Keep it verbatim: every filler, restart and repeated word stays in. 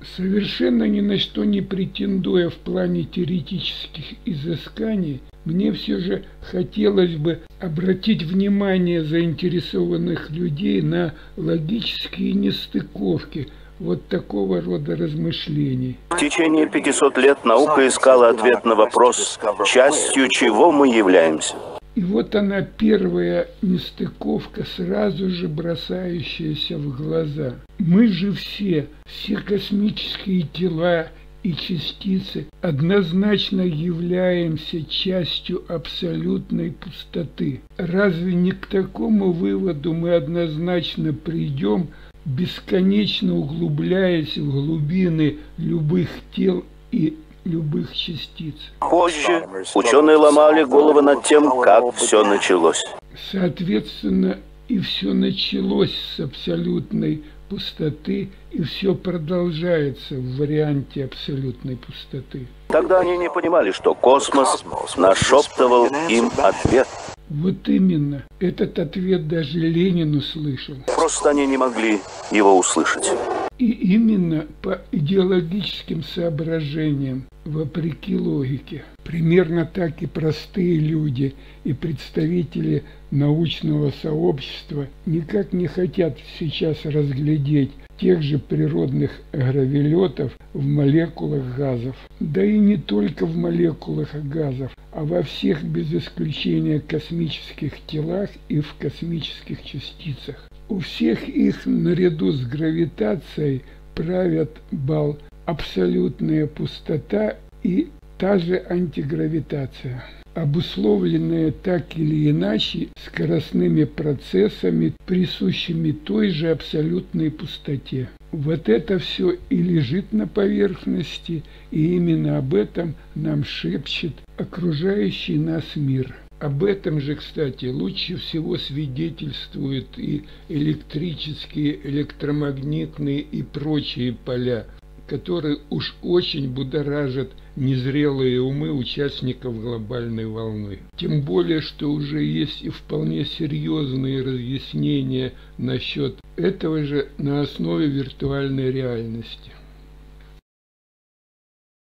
Совершенно ни на что не претендуя в плане теоретических изысканий, мне все же хотелось бы обратить внимание заинтересованных людей на логические нестыковки вот такого рода размышлений. В течение пятисот лет наука искала ответ на вопрос, частью чего мы являемся. И вот она, первая нестыковка, сразу же бросающаяся в глаза. Мы же все, все космические тела и частицы однозначно являемся частью абсолютной пустоты. Разве не к такому выводу мы однозначно придем, бесконечно углубляясь в глубины любых тел и любых частиц? Позже ученые ломали головы над тем, как все началось. Соответственно, и все началось с абсолютной пустоты, и все продолжается в варианте абсолютной пустоты. Тогда они не понимали, что космос нашептывал им ответ. Вот именно. Этот ответ даже Ленин услышал. Просто они не могли его услышать. И именно по идеологическим соображениям, вопреки логике. Примерно так и простые люди и представители научного сообщества никак не хотят сейчас разглядеть тех же природных гравелетов в молекулах газов. Да и не только в молекулах газов, а во всех без исключения космических телах и в космических частицах. У всех их наряду с гравитацией правят бал абсолютная пустота и та же антигравитация, обусловленная так или иначе скоростными процессами, присущими той же абсолютной пустоте. Вот это все и лежит на поверхности, и именно об этом нам шепчет окружающий нас мир. Об этом же, кстати, лучше всего свидетельствуют и электрические, электромагнитные и прочие поля, которые уж очень будоражат незрелые умы участников глобальной волны. Тем более, что уже есть и вполне серьезные разъяснения насчет этого же на основе виртуальной реальности.